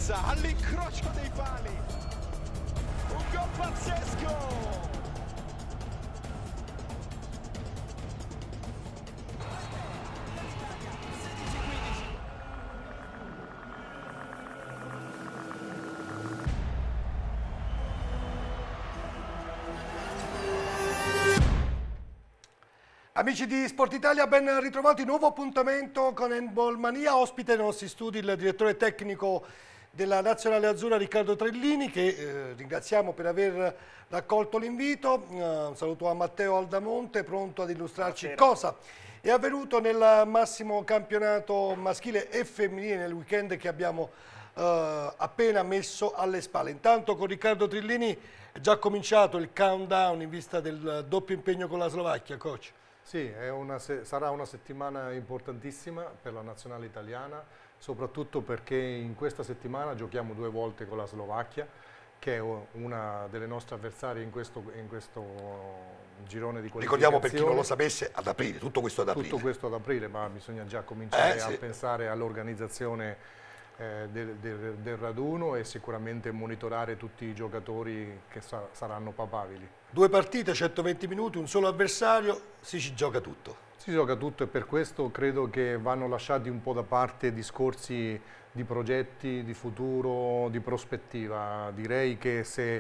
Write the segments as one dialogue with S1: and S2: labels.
S1: Chiesa all'incrocio dei pali. Un gol pazzesco.
S2: Amici di Sport Italia, ben ritrovati. Nuovo appuntamento con Handball Mania. Ospite nei nostri studi il direttore tecnico della Nazionale Azzurra Riccardo Trellini, che ringraziamo per aver raccolto l'invito. Un saluto a Matteo Aldamonte, pronto ad illustrarci cosa è avvenuto nel massimo campionato maschile e femminile nel weekend che abbiamo appena messo alle spalle. Intanto con Riccardo Trellini è già cominciato il countdown in vista del doppio impegno con la Slovacchia, coach.
S3: Sì, sarà una settimana importantissima per la nazionale italiana, soprattutto perché in questa settimana giochiamo 2 volte con la Slovacchia, che è una delle nostre avversarie in questo girone di qualificazione.
S2: Ricordiamo, per chi non lo sapesse, ad aprile, tutto questo ad aprile.
S3: Tutto questo ad aprile, ma bisogna già cominciare a pensare all'organizzazione del raduno e sicuramente monitorare tutti i giocatori che saranno papabili.
S2: 2 partite, 120 minuti, un solo avversario, si gioca tutto.
S3: Si gioca tutto e per questo credo che vanno lasciati un po' da parte discorsi di progetti, di futuro, di prospettiva. Direi che se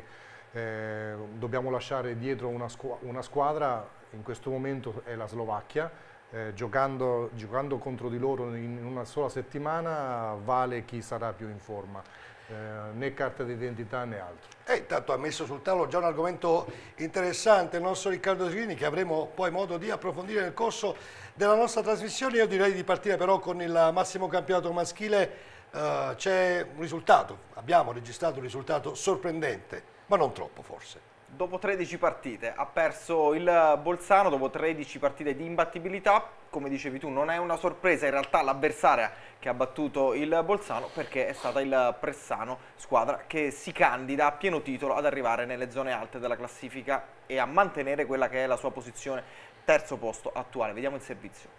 S3: dobbiamo lasciare dietro una squadra, in questo momento è la Slovacchia. Giocando contro di loro in una sola settimana vale chi sarà più in forma, né carta d'identità né altro.
S2: Intanto ha messo sul tavolo già un argomento interessante il nostro Riccardo Trellini, che avremo poi modo di approfondire nel corso della nostra trasmissione. Io direi di partire però con il massimo campionato maschile. C'è un risultato, abbiamo registrato un risultato sorprendente, ma non troppo forse.
S4: Dopo 13 partite ha perso il Bolzano, dopo 13 partite di imbattibilità. Come dicevi tu, non è una sorpresa in realtà l'avversaria che ha battuto il Bolzano, perché è stata il Pressano, squadra che si candida a pieno titolo ad arrivare nelle zone alte della classifica e a mantenere quella che è la sua posizione, terzo posto attuale. Vediamo il servizio.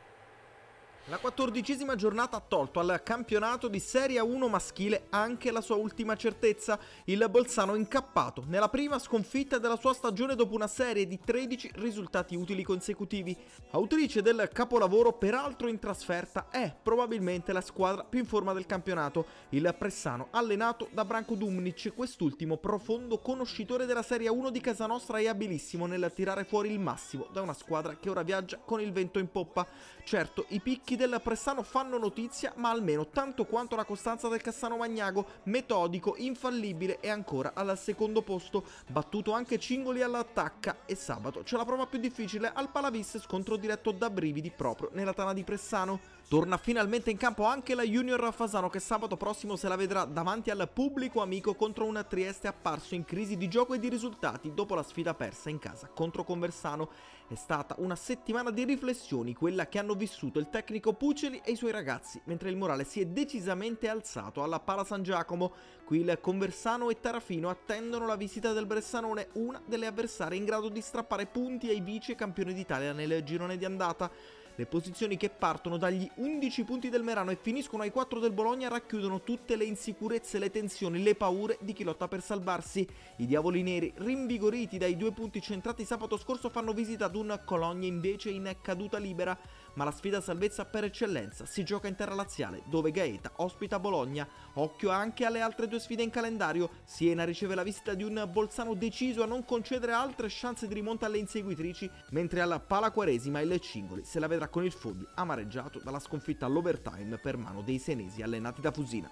S5: La 14ª giornata ha tolto al campionato di Serie 1 maschile anche la sua ultima certezza, il Bolzano incappato nella prima sconfitta della sua stagione dopo una serie di 13 risultati utili consecutivi. Autrice del capolavoro, peraltro in trasferta, è probabilmente la squadra più in forma del campionato, il Pressano, allenato da Branko Dumnic, quest'ultimo profondo conoscitore della Serie 1 di casa nostra e abilissimo nel tirare fuori il massimo da una squadra che ora viaggia con il vento in poppa. Certo, i picchi del Pressano fanno notizia, ma almeno tanto quanto la costanza del Cassano Magnago, metodico, infallibile e ancora al secondo posto, battuto anche Cingoli all'attacca, e sabato c'è la prova più difficile al Palavis, scontro diretto da brividi proprio nella tana di Pressano. Torna finalmente in campo anche la Junior Fasano, che sabato prossimo se la vedrà davanti al pubblico amico contro un Trieste apparso in crisi di gioco e di risultati dopo la sfida persa in casa contro Conversano. È stata una settimana di riflessioni quella che hanno vissuto il tecnico Puceli e i suoi ragazzi, mentre il morale si è decisamente alzato alla Pala San Giacomo. Qui il Conversano e Tarafino attendono la visita del Bressanone, una delle avversarie in grado di strappare punti ai vice campioni d'Italia nel girone di andata. Le posizioni che partono dagli 11 punti del Merano e finiscono ai 4 del Bologna racchiudono tutte le insicurezze, le tensioni, le paure di chi lotta per salvarsi. I diavoli neri, rinvigoriti dai 2 punti centrati sabato scorso, fanno visita ad un Cologna invece in caduta libera. Ma la sfida salvezza per eccellenza si gioca in terra laziale, dove Gaeta ospita Bologna. Occhio anche alle altre 2 sfide in calendario. Siena riceve la visita di un Bolzano deciso a non concedere altre chance di rimonta alle inseguitrici, mentre alla Pala Quaresima il Cingoli se la vedrà con il Fogli amareggiato dalla sconfitta all'overtime per mano dei senesi allenati da Fusina.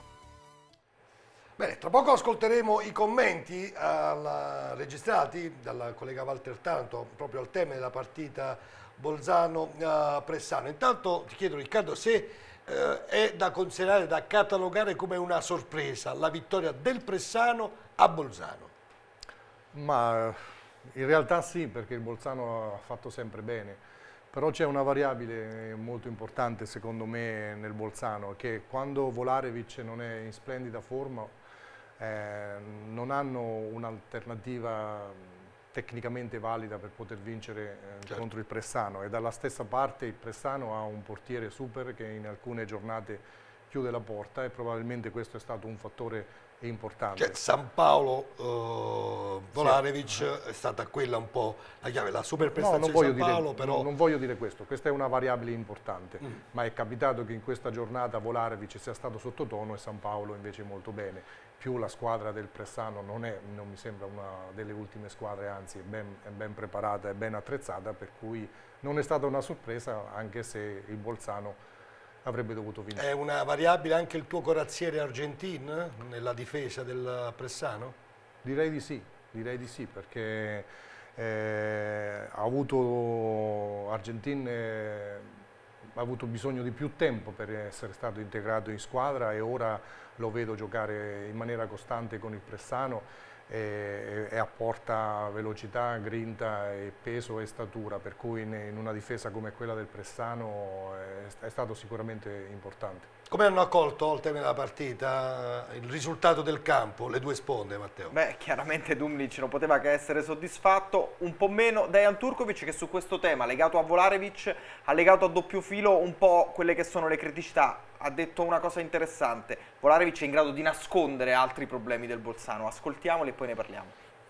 S2: Bene, tra poco ascolteremo i commenti registrati dal collega Walter Tanto proprio al tema della partita Bolzano-Pressano. Intanto ti chiedo, Riccardo, se è da considerare, da catalogare come una sorpresa la vittoria del Pressano a Bolzano.
S3: Ma in realtà sì, perché il Bolzano ha fatto sempre bene. Però c'è una variabile molto importante secondo me nel Bolzano, che quando Volarevic non è in splendida forma non hanno un'alternativa tecnicamente valida per poter vincere contro il Pressano, e dalla stessa parte il Pressano ha un portiere super che in alcune giornate chiude la porta, e probabilmente questo è stato un fattore importante.
S2: Cioè, San Paolo, Volarevic è stata quella un po' la chiave, la super prestazione di San Paolo, però...
S3: Non voglio dire questo, questa è una variabile importante, ma è capitato che in questa giornata Volarevic sia stato sottotono e San Paolo invece molto bene. Più la squadra del Pressano non mi sembra una delle ultime squadre, anzi è ben preparata e ben attrezzata, per cui non è stata una sorpresa, anche se il Bolzano avrebbe dovuto vincere.
S2: È una variabile anche il tuo corazziere Argentin nella difesa del Pressano?
S3: Direi di sì, perché Argentin ha avuto bisogno di più tempo per essere stato integrato in squadra, e ora lo vedo giocare in maniera costante con il Pressano, e apporta velocità, grinta, e peso e statura, per cui in una difesa come quella del Pressano è stato sicuramente importante.
S2: Come hanno accolto al termine della partita il risultato del campo, le due sponde, Matteo?
S4: Beh, chiaramente Dumnic non poteva che essere soddisfatto, un po' meno Dejan Turkovic, che su questo tema, legato a Volarevic, ha legato a doppio filo un po' quelle che sono le criticità. Ha detto una cosa interessante: Volarevic è in grado di nascondere altri problemi del Bolzano. Ascoltiamoli e poi ne parliamo.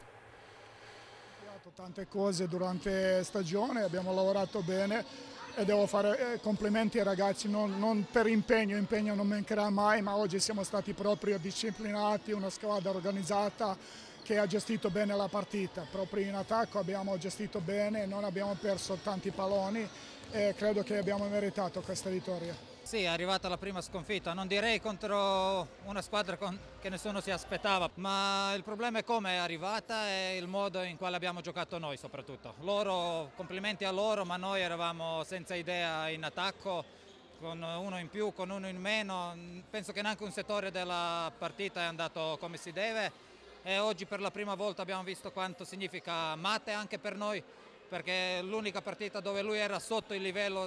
S6: Abbiamo fatto tante cose durante stagione, abbiamo lavorato bene, e devo fare complimenti ai ragazzi, non per impegno non mancherà mai, ma oggi siamo stati proprio disciplinati, una squadra organizzata che ha gestito bene la partita. Proprio in attacco abbiamo gestito bene, non abbiamo perso tanti palloni, e credo che abbiamo meritato questa vittoria.
S7: Sì, è arrivata la prima sconfitta, non direi contro una squadra che nessuno si aspettava, ma il problema è come è arrivata e il modo in quale abbiamo giocato noi soprattutto. Loro, complimenti a loro, ma noi eravamo senza idea in attacco, con uno in più, con uno in meno. Penso che neanche un settore della partita è andato come si deve, e oggi per la prima volta abbiamo visto quanto significa Mate anche per noi, perché è l'unica partita dove lui era sotto il livello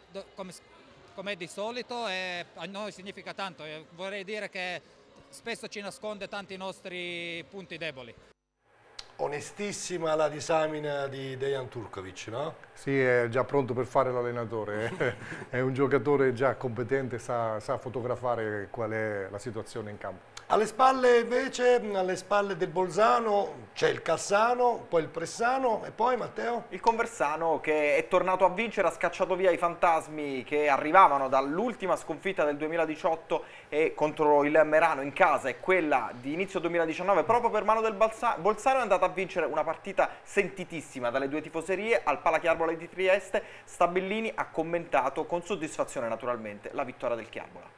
S7: come di solito, e a noi significa tanto. E vorrei dire che spesso ci nasconde tanti nostri punti deboli.
S2: Onestissima la disamina di Dejan Turkovic, no?
S3: Sì, è già pronto per fare l'allenatore, è un giocatore già competente, sa fotografare qual è la situazione in campo.
S2: Alle spalle invece, alle spalle del Bolzano, c'è il Cassano, poi il Pressano, e poi Matteo?
S4: Il Conversano, che è tornato a vincere, ha scacciato via i fantasmi che arrivavano dall'ultima sconfitta del 2018 e contro il Merano in casa, e quella di inizio 2019 proprio per mano del Bolzano. È andata a vincere una partita sentitissima dalle due tifoserie al Palachiarbola di Trieste. Stabellini ha commentato con soddisfazione naturalmente la vittoria del Chiarbola.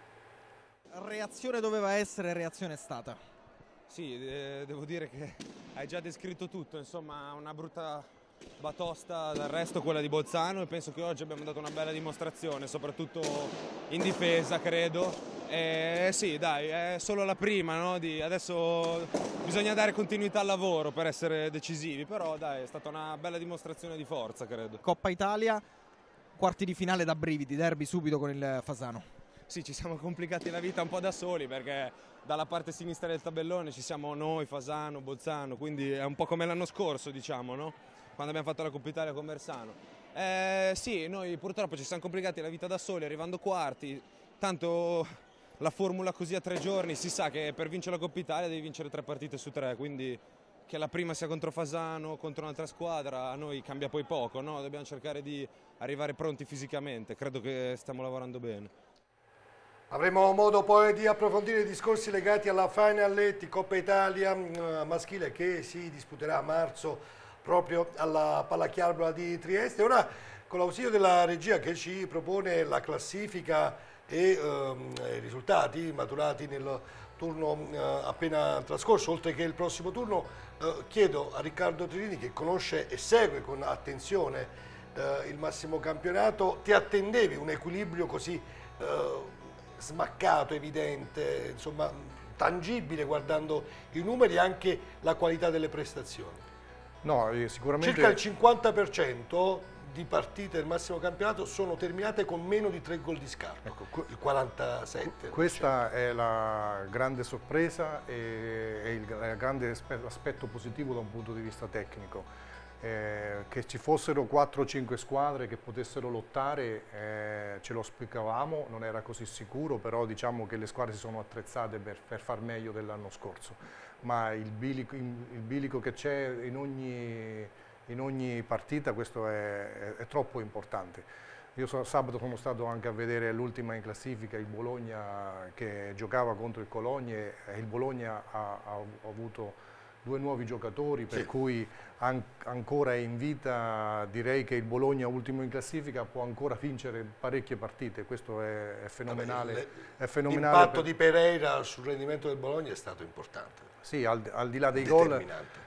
S5: Reazione doveva essere, reazione è stata.
S8: Sì, devo dire che hai già descritto tutto, insomma una brutta batosta, del resto quella di Bolzano, e penso che oggi abbiamo dato una bella dimostrazione, soprattutto in difesa credo. Sì dai, è solo la prima, no? Adesso bisogna dare continuità al lavoro per essere decisivi, però dai, è stata una bella dimostrazione di forza credo.
S5: Coppa Italia, quarti di finale da brividi, derby subito con il Fasano.
S8: Sì, ci siamo complicati la vita un po' da soli, perché dalla parte sinistra del tabellone ci siamo noi, Fasano, Bolzano, quindi è un po' come l'anno scorso, diciamo, no? Quando abbiamo fatto la Coppa Italia con Bersano. Sì, noi purtroppo ci siamo complicati la vita da soli, arrivando quarti, tanto la formula così a 3 giorni, si sa che per vincere la Coppa Italia devi vincere 3 partite su 3, quindi che la prima sia contro Fasano, contro un'altra squadra, a noi cambia poi poco, no? Dobbiamo cercare di arrivare pronti fisicamente, credo che stiamo lavorando bene.
S2: Avremo modo poi di approfondire i discorsi legati alla Final 8 Coppa Italia maschile, che si disputerà a marzo proprio alla Palachiarbola di Trieste. Ora, con l'ausilio della regia che ci propone la classifica e i risultati maturati nel turno appena trascorso, oltre che il prossimo turno, chiedo a Riccardo Trilini, che conosce e segue con attenzione il massimo campionato: ti attendevi un equilibrio così smaccato, evidente, insomma tangibile, guardando i numeri e anche la qualità delle prestazioni?
S3: No, sicuramente...
S2: Circa il 50% di partite del massimo campionato sono terminate con meno di 3 gol di scarto, ecco, il 47%.
S3: Questa è la grande sorpresa e il grande aspetto positivo da un punto di vista tecnico. che ci fossero 4 o 5 squadre che potessero lottare, ce lo spiegavamo, non era così sicuro, però diciamo che le squadre si sono attrezzate per far meglio dell'anno scorso, ma il bilico che c'è in ogni partita, questo è troppo importante. Io sabato sono stato anche a vedere l'ultima in classifica, il Bologna che giocava contro il Cologne, e il Bologna ha avuto 2 nuovi giocatori, per cui ancora è in vita. Direi che il Bologna, ultimo in classifica, può ancora vincere parecchie partite, questo è fenomenale.
S2: L'impatto di Pereira sul rendimento del Bologna è stato importante.
S3: Sì, al di là dei gol,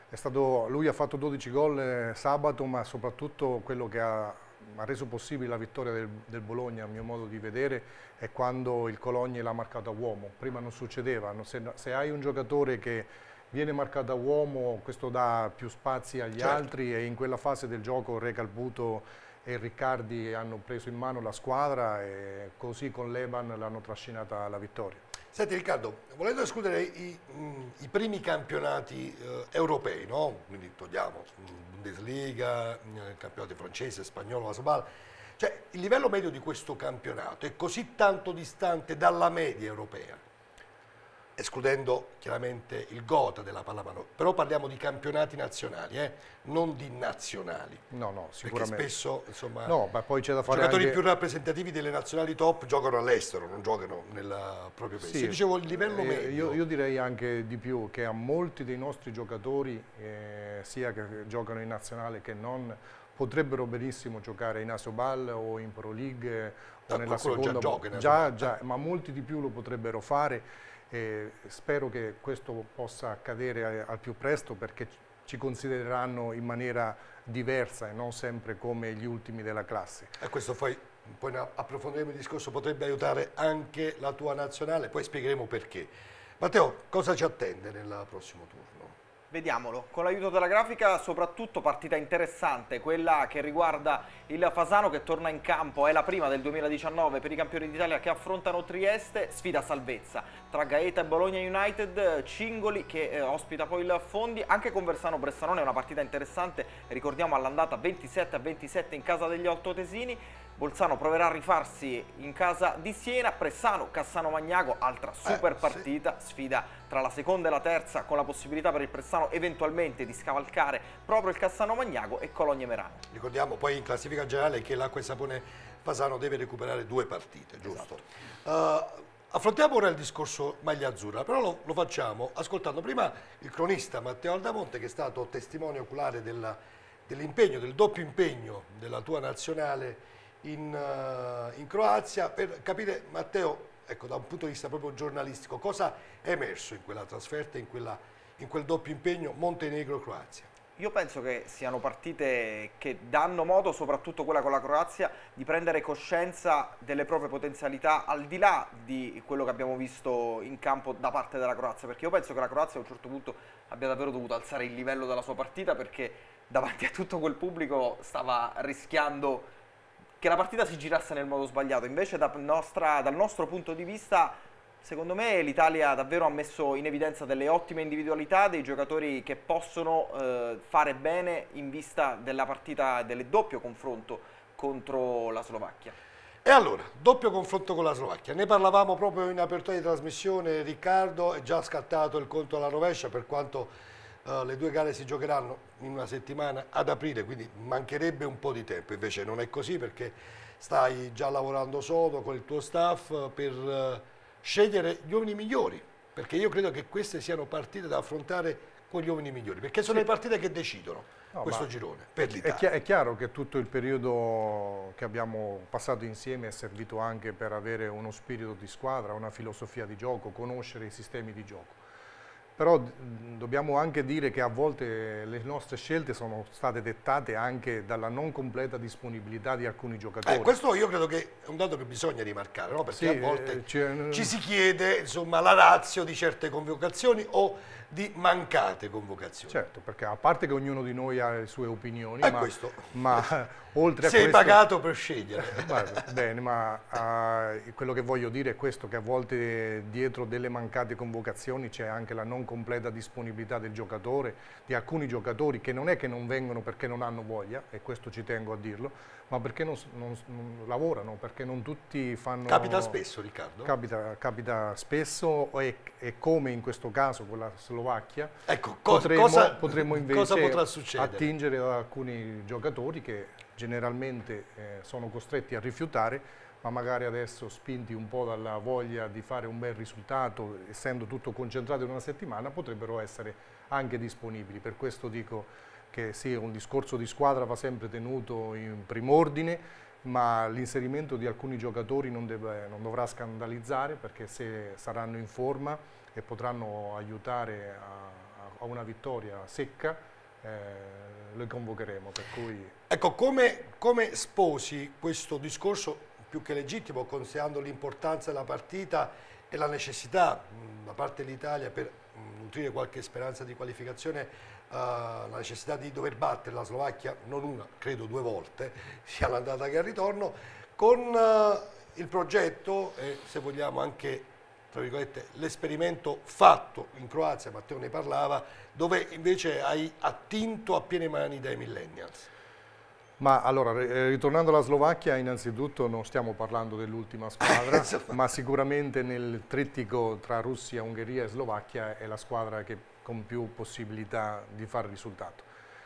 S3: lui ha fatto 12 gol sabato, ma soprattutto quello che ha reso possibile la vittoria del Bologna, a mio modo di vedere, è quando il Cologne l'ha marcato a uomo. Prima non succedeva, se hai un giocatore che viene marcato a uomo, questo dà più spazi agli altri, e in quella fase del gioco Recalputo e Riccardi hanno preso in mano la squadra, e così con Leban l'hanno trascinata alla vittoria.
S2: Senti Riccardo, volendo escludere i primi campionati europei, no? Quindi togliamo Bundesliga, campionati francese, spagnolo, Asbal, cioè il livello medio di questo campionato è così tanto distante dalla media europea, escludendo chiaramente il Gotha della pallamano, però parliamo di campionati nazionali, non di nazionali.
S3: No, sicuramente.
S2: Perché spesso, insomma,
S3: ma poi c'è da fare
S2: i giocatori
S3: anche...
S2: più rappresentativi delle nazionali top giocano all'estero, non giocano nel proprio paese.
S3: Sì,
S2: dicevo il livello medio.
S3: Io direi anche di più, che a molti dei nostri giocatori, sia che giocano in nazionale che non, potrebbero benissimo giocare in Asobal o in Pro League o nella seconda. Già, ma molti di più lo potrebbero fare. Spero che questo possa accadere al più presto, perché ci considereranno in maniera diversa e non sempre come gli ultimi della classe.
S2: E questo poi approfondiremo il discorso, potrebbe aiutare anche la tua nazionale, poi spiegheremo perché. Matteo, cosa ci attende nel prossimo turno?
S4: Vediamolo, con l'aiuto della grafica, soprattutto partita interessante, quella che riguarda il Fasano che torna in campo, è la prima del 2019 per i campioni d'Italia che affrontano Trieste, sfida salvezza tra Gaeta e Bologna United, Cingoli che ospita poi il Fondi, anche con Versano-Bressanone è una partita interessante, ricordiamo all'andata 27-27 in casa degli Ottotesini. Bolzano proverà a rifarsi in casa di Siena, Pressano-Cassano Magnago, altra super partita, sfida tra la seconda e la terza, con la possibilità per il Pressano eventualmente di scavalcare proprio il Cassano Magnago, e Cologne-Merano.
S2: Ricordiamo poi in classifica generale che l'Acqua e Sapone Fasano deve recuperare 2 partite, giusto? Esatto. Affrontiamo ora il discorso maglia azzurra, però lo facciamo ascoltando prima il cronista Matteo Aldamonte, che è stato testimone oculare dell'impegno, del doppio impegno della tua nazionale in Croazia, per capire, Matteo, ecco, da un punto di vista proprio giornalistico, cosa è emerso in quella trasferta, in quel doppio impegno Montenegro-Croazia?
S4: Io penso che siano partite che danno modo, soprattutto quella con la Croazia, di prendere coscienza delle proprie potenzialità, al di là di quello che abbiamo visto in campo da parte della Croazia, perché io penso che la Croazia a un certo punto abbia davvero dovuto alzare il livello della sua partita, perché davanti a tutto quel pubblico stava rischiando che la partita si girasse nel modo sbagliato. Invece dal nostro punto di vista, secondo me l'Italia davvero ha messo in evidenza delle ottime individualità, dei giocatori che possono fare bene in vista della partita, del doppio confronto contro la Slovacchia.
S2: E allora, doppio confronto con la Slovacchia, ne parlavamo proprio in apertura di trasmissione, Riccardo, è già scattato il conto alla rovescia, per quanto le 2 gare si giocheranno in una settimana ad aprile, quindi mancherebbe un po' di tempo. Invece non è così, perché stai già lavorando sodo con il tuo staff per scegliere gli uomini migliori, perché io credo che queste siano partite da affrontare con gli uomini migliori, perché sono le partite che decidono questo girone per l'Italia.
S3: È chiaro che tutto il periodo che abbiamo passato insieme è servito anche per avere uno spirito di squadra, una filosofia di gioco, conoscere i sistemi di gioco. Però dobbiamo anche dire che a volte le nostre scelte sono state dettate anche dalla non completa disponibilità di alcuni giocatori.
S2: Questo io credo che è un dato che bisogna rimarcare, no? Perché a volte ci si chiede, insomma, la ratio di certe convocazioni o di mancate convocazioni.
S3: Certo, perché a parte che ognuno di noi ha le sue opinioni, ma oltre a
S2: sei
S3: questo,
S2: pagato per scegliere.
S3: Bene, ma quello che voglio dire è questo, che a volte dietro delle mancate convocazioni c'è anche la non completa disponibilità del giocatore, di alcuni giocatori che non è che non vengono perché non hanno voglia, e questo ci tengo a dirlo, ma perché non lavorano, perché non tutti fanno...
S2: Capita spesso, Riccardo?
S3: Capita spesso, e come in questo caso con la Slovacchia,
S2: ecco,
S3: potremmo invece
S2: cosa potrà succedere?
S3: attingere ad alcuni giocatori che generalmente sono costretti a rifiutare, ma magari adesso, spinti un po' dalla voglia di fare un bel risultato, essendo tutto concentrato in una settimana, potrebbero essere anche disponibili. Per questo dico che sì, un discorso di squadra va sempre tenuto in prim'ordine, ma l'inserimento di alcuni giocatori non dovrà scandalizzare, perché se saranno in forma e potranno aiutare a una vittoria secca, le convocheremo. Per cui...
S2: Ecco, come sposi questo discorso più che legittimo, considerando l'importanza della partita e la necessità da parte dell'Italia per nutrire qualche speranza di qualificazione, la necessità di dover battere la Slovacchia non una, credo 2 volte, sia all'andata che al ritorno, con il progetto e, se vogliamo, anche tra virgolette l'esperimento fatto in Croazia, Matteo ne parlava, dove invece hai attinto a piene mani dai millennials.
S3: Ma allora, ritornando alla Slovacchia, innanzitutto non stiamo parlando dell'ultima squadra, ma sicuramente nel trittico tra Russia, Ungheria e Slovacchia è la squadra che con più possibilità di fare risultato.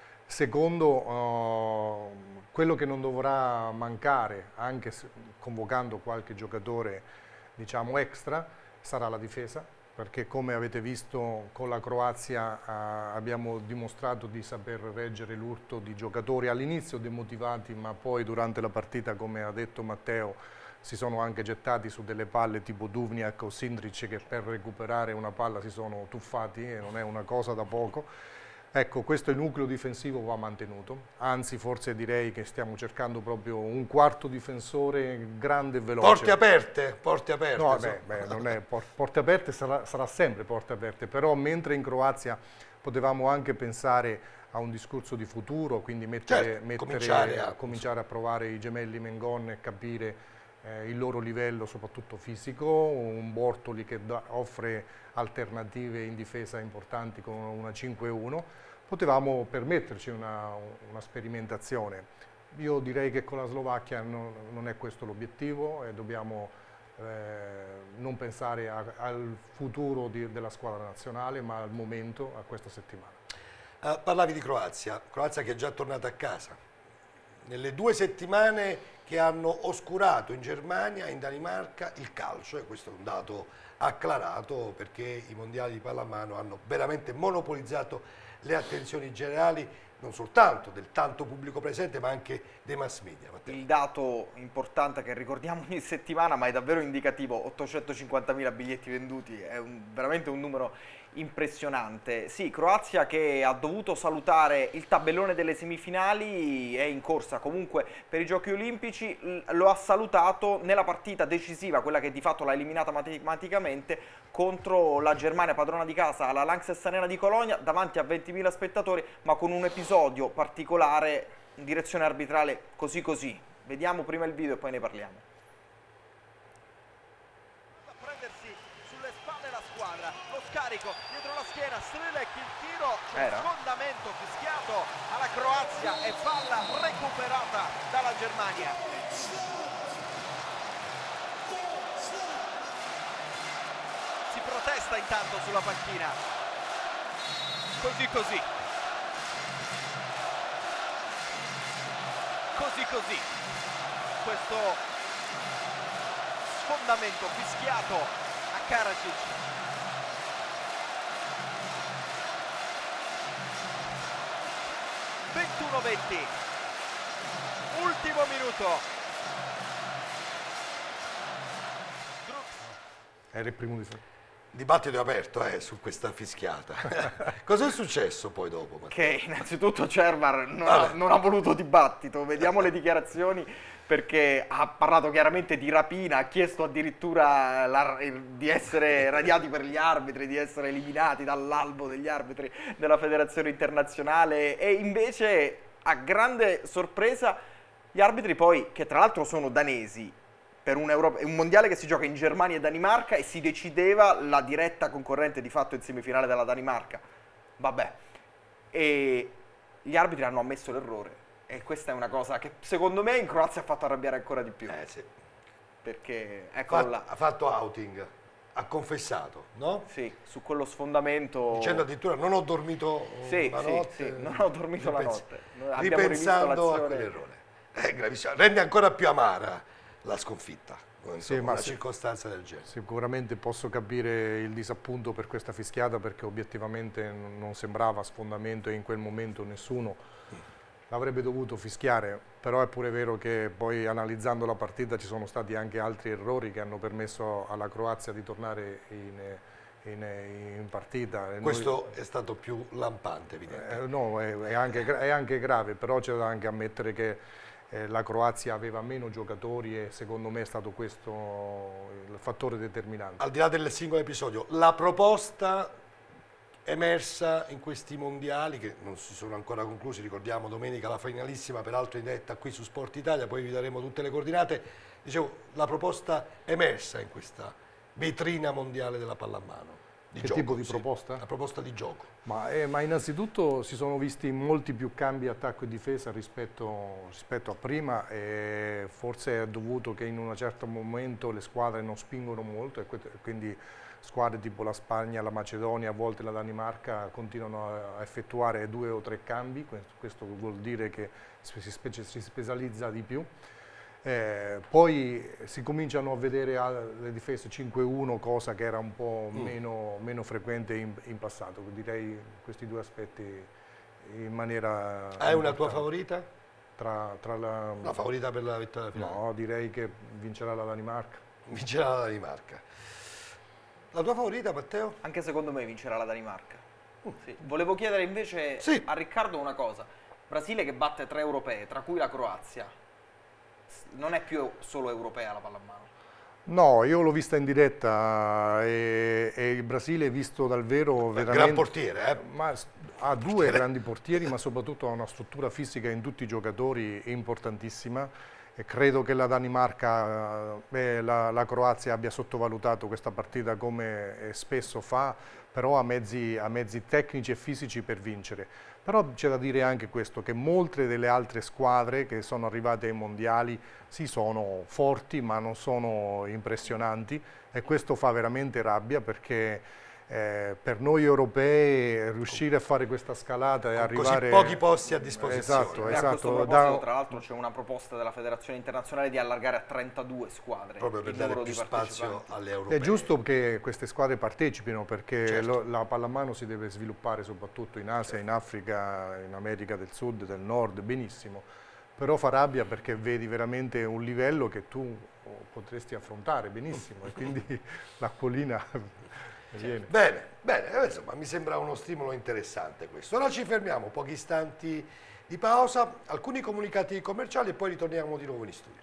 S3: Secondo, quello che non dovrà mancare, anche convocando qualche giocatore, diciamo, extra, sarà la difesa, perché come avete visto con la Croazia abbiamo dimostrato di saper reggere l'urto di giocatori all'inizio demotivati, ma poi durante la partita, come ha detto Matteo, si sono anche gettati su delle palle tipo Duvniak o Sindric, che per recuperare una palla si sono tuffati, e non è una cosa da poco. Ecco, questo nucleo difensivo va mantenuto, anzi forse direi che stiamo cercando proprio un quarto difensore grande e veloce.
S2: Porte aperte, porte aperte.
S3: No, non è porte aperte, sarà sempre porte aperte, però mentre in Croazia potevamo anche pensare a un discorso di futuro, quindi cominciare a provare i gemelli Mengon e capire il loro livello soprattutto fisico, un Bortoli che offre alternative in difesa importanti con una 5-1, potevamo permetterci una sperimentazione. Io direi che con la Slovacchia non è questo l'obiettivo, e dobbiamo non pensare al futuro della squadra nazionale, ma al momento, a questa settimana.
S2: Parlavi di Croazia che è già tornata a casa. Nelle 2 settimane che hanno oscurato in Germania, in Danimarca, il calcio, e questo è un dato acclarato, perché i mondiali di pallamano hanno veramente monopolizzato le attenzioni generali, non soltanto del tanto pubblico presente, ma anche dei mass media. Matteo.
S4: Il dato importante che ricordiamo ogni settimana, ma è davvero indicativo: 850.000 biglietti venduti, è veramente un numero impressionante. Sì, Croazia che ha dovuto salutare il tabellone delle semifinali, è in corsa comunque per i Giochi Olimpici, lo ha salutato nella partita decisiva, quella che di fatto l'ha eliminata matematicamente, contro la Germania, padrona di casa, alla Lanxess Arena di Colonia, davanti a 20.000 spettatori, ma con un episodio particolare in direzione arbitrale così così. Vediamo prima il video e poi ne parliamo.
S1: Carico dietro la schiena, Strilek, il tiro, sfondamento fischiato alla Croazia e palla recuperata dalla Germania. Si protesta intanto sulla panchina, così questo sfondamento fischiato a Karadzic. 21-20, ultimo minuto.
S3: Era il primo di
S2: Dibattito aperto su questa fischiata. Cosa è successo poi dopo, Matteo?
S4: Che innanzitutto Cervar non ha voluto dibattito. Vediamo le dichiarazioni, perché ha parlato chiaramente di rapina, ha chiesto addirittura di essere radiati per gli arbitri, di essere eliminati dall'albo degli arbitri della federazione internazionale, e invece, a grande sorpresa, gli arbitri poi, che tra l'altro sono danesi, per un mondiale che si gioca in Germania e Danimarca e si decideva la diretta concorrente di fatto in semifinale della Danimarca. Vabbè, e gli arbitri hanno ammesso l'errore e questa è una cosa che secondo me in Croazia ha fatto arrabbiare ancora di più.
S2: Sì.
S4: Perché, eccolo là.
S2: Ha fatto outing, ha confessato, no?
S4: Sì, su quello sfondamento...
S2: Dicendo addirittura non ho dormito la notte.
S4: Sì, non ho dormito la notte.
S2: Ripensando a quell'errore. È gravissimo. Rende ancora più amara la sconfitta. Insomma, una circostanza del genere.
S3: Sicuramente posso capire il disappunto per questa fischiata, perché obiettivamente non sembrava sfondamento e in quel momento nessuno l'avrebbe dovuto fischiare, però è pure vero che poi analizzando la partita ci sono stati anche altri errori che hanno permesso alla Croazia di tornare in partita.
S2: Questo è stato più lampante, evidentemente.
S3: No, è anche grave, però c'è da anche ammettere che la Croazia aveva meno giocatori e secondo me è stato questo il fattore determinante.
S2: Al di là del singolo episodio, la proposta emersa in questi mondiali che non si sono ancora conclusi, ricordiamo domenica la finalissima, peraltro in diretta qui su Sport Italia, poi vi daremo tutte le coordinate. Dicevo, la proposta emersa in questa vetrina mondiale della pallamano.
S3: Che tipo di proposta?
S2: La proposta di gioco.
S3: Ma innanzitutto si sono visti molti più cambi attacco e difesa rispetto a prima, e forse è dovuto che in un certo momento le squadre non spingono molto e quindi squadre tipo la Spagna, la Macedonia, a volte la Danimarca continuano a effettuare 2 o 3 cambi, questo vuol dire che si specializza di più. Poi si cominciano a vedere le difese 5-1, cosa che era un po' meno frequente in passato. Direi questi 2 aspetti in maniera...
S2: Hai una tua favorita?
S3: La
S2: favorita per la vittoria finale?
S3: No, direi che vincerà la Danimarca.
S2: Vincerà la Danimarca. La tua favorita, Matteo?
S4: Anche secondo me vincerà la Danimarca. Sì. Volevo chiedere invece a Riccardo una cosa. Brasile che batte 3 europee, tra cui la Croazia. Non è più solo europea la pallamano?
S3: No, io l'ho vista in diretta e il Brasile visto dal vero veramente...
S2: Gran portiere,
S3: ha 2 grandi portieri, ma soprattutto ha una struttura fisica in tutti i giocatori importantissima. E credo che la Danimarca, la Croazia abbia sottovalutato questa partita come spesso fa, però ha mezzi tecnici e fisici per vincere. Però c'è da dire anche questo, che molte delle altre squadre che sono arrivate ai mondiali sì sono forti ma non sono impressionanti, e questo fa veramente rabbia, perché per noi europei riuscire a fare questa scalata e arrivare...
S2: Così pochi posti a disposizione.
S3: Esatto.
S4: A questo proposito, tra l'altro, c'è una proposta della Federazione Internazionale di allargare a 32 squadre
S2: proprio per dare più spazio alle europee.
S3: È giusto che queste squadre partecipino, perché la pallamano si deve sviluppare soprattutto in Asia, in Africa, in America del Sud, del Nord, benissimo. Però fa rabbia perché vedi veramente un livello che tu potresti affrontare benissimo e quindi l'acquolina...
S2: Bene, insomma, mi sembra uno stimolo interessante questo. Ora ci fermiamo, pochi istanti di pausa, alcuni comunicati commerciali e poi ritorniamo di nuovo in studio.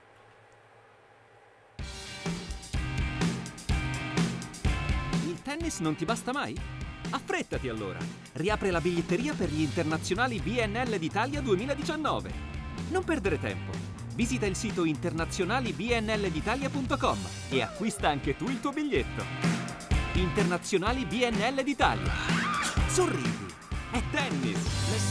S9: Il tennis non ti basta mai? Affrettati allora! Riapre la biglietteria per gli internazionali BNL d'Italia 2019. Non perdere tempo! Visita il sito internazionalibnlditalia.com e acquista anche tu il tuo biglietto. Internazionali BNL d'Italia. Sorridi, è tennis.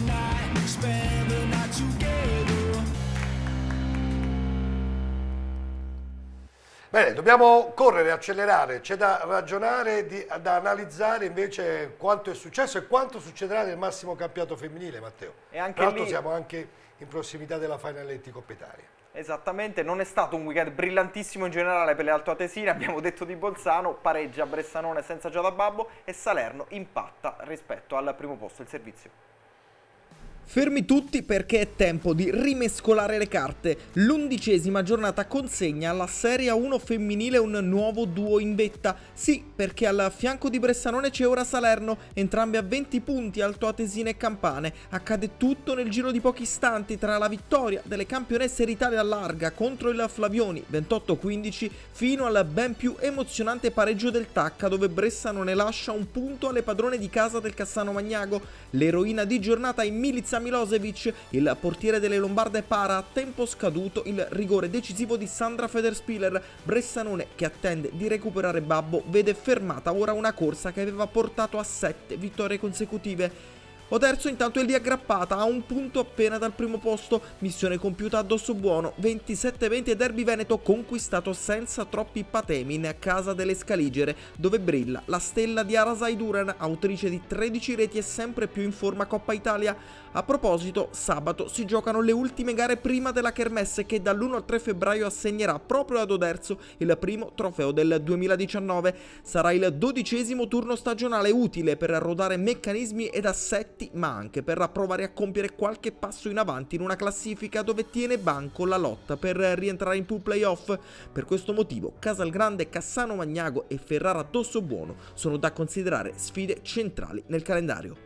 S2: Bene, dobbiamo correre, accelerare, c'è da ragionare, da analizzare invece quanto è successo e quanto succederà nel massimo campionato femminile, Matteo.
S4: E anche
S2: tra l'altro
S4: lì...
S2: siamo anche in prossimità della Final di Coppa Italia.
S4: Esattamente, non è stato un weekend brillantissimo in generale per le altoatesine, abbiamo detto di Bolzano, pareggia Bressanone senza Giada Babbo e Salerno impatta rispetto al primo posto del servizio.
S5: Fermi tutti perché è tempo di rimescolare le carte. L'11ª giornata consegna alla Serie 1 femminile un nuovo duo in vetta. Sì, perché al fianco di Bressanone c'è ora Salerno, entrambe a 20 punti, altoatesine e campane. Accade tutto nel giro di pochi istanti tra la vittoria delle campionesse d'Italia larga contro il Flavioni 28-15 fino al ben più emozionante pareggio del Tacca, dove Bressanone lascia un punto alle padrone di casa del Cassano Magnago. L'eroina di giornata in Milizzano Ivica Milosevic. Il portiere delle Lombarde para a tempo scaduto il rigore decisivo di Sandra Federspiller. Bressanone, che attende di recuperare Babbo, vede fermata ora una corsa che aveva portato a 7 vittorie consecutive. Oderzo intanto è lì aggrappata a un punto appena dal primo posto, missione compiuta a Dossobuono, 27-20 e derby veneto conquistato senza troppi patemi in casa delle Scaligere, dove brilla la stella di Arasai Duran, autrice di 13 reti e sempre più in forma Coppa Italia. A proposito, sabato si giocano le ultime gare prima della Kermesse, che dall'1 al 3 febbraio assegnerà proprio ad Oderzo il primo trofeo del 2019. Sarà il 12° turno stagionale, utile per rodare meccanismi ed assetti, ma anche per provare a compiere qualche passo in avanti in una classifica dove tiene banco la lotta per rientrare in pool playoff. Per questo motivo Casalgrande, Cassano Magnago e Ferrara Dossobuono sono da considerare sfide centrali nel calendario.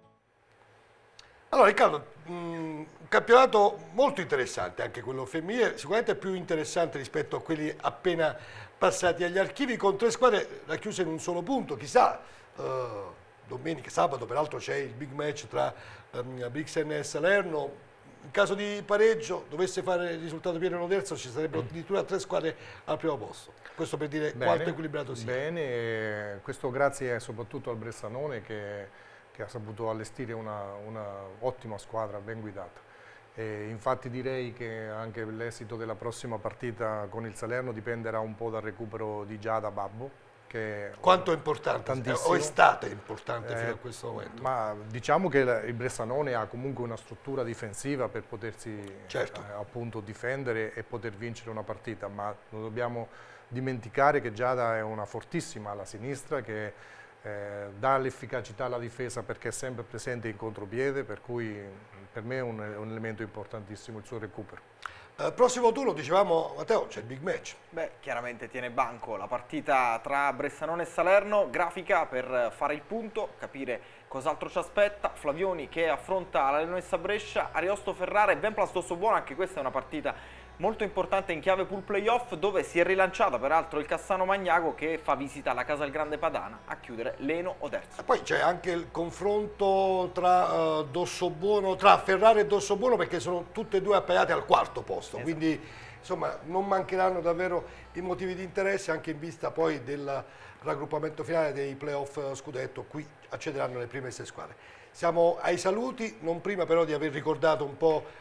S2: Allora Riccardo, un campionato molto interessante, anche quello femminile, sicuramente più interessante rispetto a quelli appena passati agli archivi, con 3 squadre racchiuse in un solo punto. Chissà, domenica, sabato peraltro c'è il big match tra Brixen e Salerno. In caso di pareggio, dovesse fare il risultato pieno o terzo, ci sarebbero addirittura 3 squadre al primo posto. Questo per dire quanto equilibrato sia.
S3: Bene, questo grazie soprattutto al Bressanone che ha saputo allestire una ottima squadra ben guidata. E infatti direi che anche l'esito della prossima partita con il Salerno dipenderà un po' dal recupero di Giada Babbo. Che
S2: quanto è importante, o è stata importante fino a questo momento?
S3: Ma diciamo che il Bressanone ha comunque una struttura difensiva per potersi appunto difendere e poter vincere una partita, ma non dobbiamo dimenticare che Giada è una fortissima alla sinistra che dà l'efficacità alla difesa perché è sempre presente in contropiede, per cui per me è un elemento importantissimo il suo recupero.
S2: Prossimo turno, dicevamo Matteo, c'è il big match.
S4: Beh, chiaramente tiene banco la partita tra Bressanone e Salerno, grafica per fare il punto, capire cos'altro ci aspetta. Flavioni che affronta la Leonessa Brescia, Ariosto Ferrara e Venplas Dossobuono. Anche questa è una partita molto importante in chiave pool playoff, dove si è rilanciata peraltro il Cassano Magnago che fa visita alla Casalgrande Padana a chiudere Leno Oderzo.
S2: E poi c'è anche il confronto tra Dossobuono, tra Ferrara e Dossobuono, perché sono tutte e due appaiate al 4º posto, quindi insomma non mancheranno davvero i motivi di interesse, anche in vista poi del raggruppamento finale dei playoff scudetto. Qui accederanno le prime 6 squadre. Siamo ai saluti, non prima però di aver ricordato un po'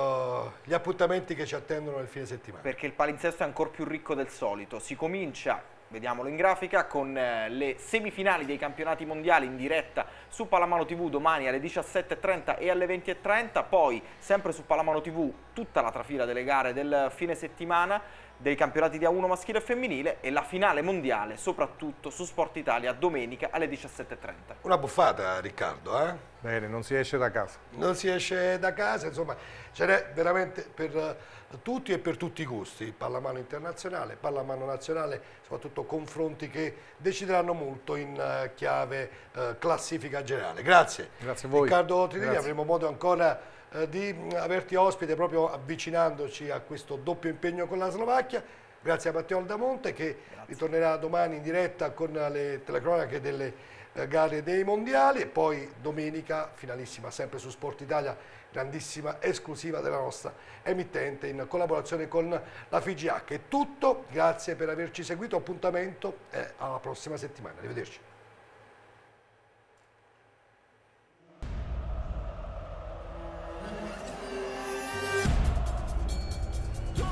S2: gli appuntamenti che ci attendono nel fine settimana.
S4: Perché il palinsesto è ancora più ricco del solito. Si comincia, vediamolo in grafica, con le semifinali dei campionati mondiali in diretta su Pallamano TV domani alle 17:30 e alle 20:30, poi sempre su Pallamano TV tutta la trafila delle gare del fine settimana dei campionati di A1 maschile e femminile e la finale mondiale soprattutto su Sport Italia domenica alle 17:30.
S2: Una buffata, Riccardo, eh?
S3: Bene, non si esce da casa.
S2: Non si esce da casa, insomma, ce n'è veramente per tutti e per tutti i gusti. Pallamano internazionale, pallamano nazionale, soprattutto confronti che decideranno molto in chiave classifica generale. Grazie.
S3: Grazie a voi.
S2: Riccardo Tritini, avremo modo ancora di averti ospite proprio avvicinandoci a questo doppio impegno con la Slovacchia. Grazie a Matteo Aldamonte che ritornerà domani in diretta con le telecronache delle gare dei mondiali, e poi domenica finalissima sempre su Sport Italia, grandissima esclusiva della nostra emittente in collaborazione con la FIGH. È tutto, grazie per averci seguito, appuntamento alla prossima settimana, arrivederci.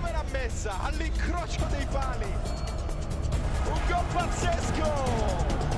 S1: All'incrocio dei pali, un gol pazzesco!